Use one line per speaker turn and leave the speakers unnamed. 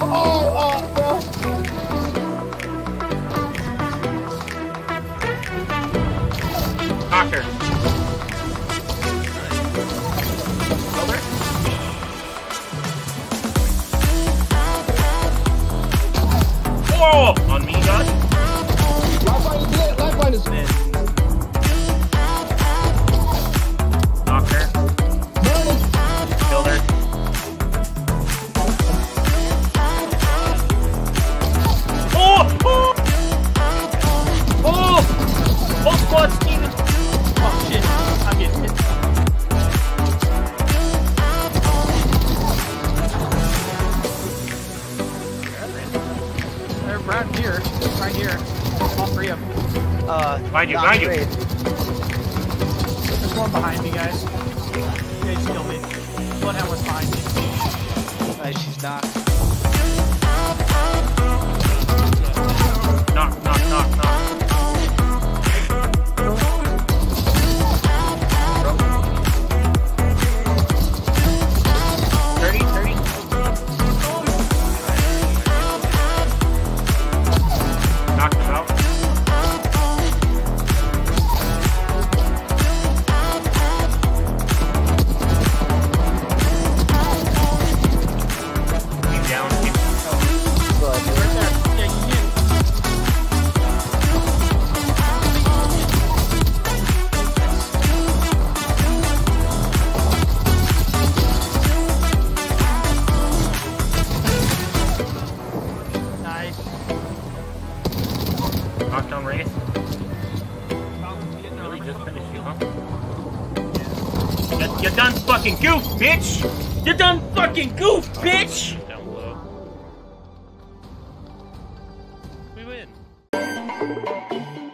bro.
Doctor. Over. Whoa! On me, God.
Lifeline is
Then. Doctor. Killed her. Oh! Oh! Oh! Both squads teaming. Oh shit! I'm getting hit. They're right here. Right here. All three of them. Behind you, behind you. There's one behind me, guys. They just killed me. Bloodhound was behind me.
She's not.
Knock, knock, knock, knock. 30, 30. Knock him out. Keep down, keep
But
right there. Yeah, you can. Nice. Knockdown Wraith. Really just finished you, huh? You done fucking goof, bitch! You done fucking goof, bitch! Down below. We win.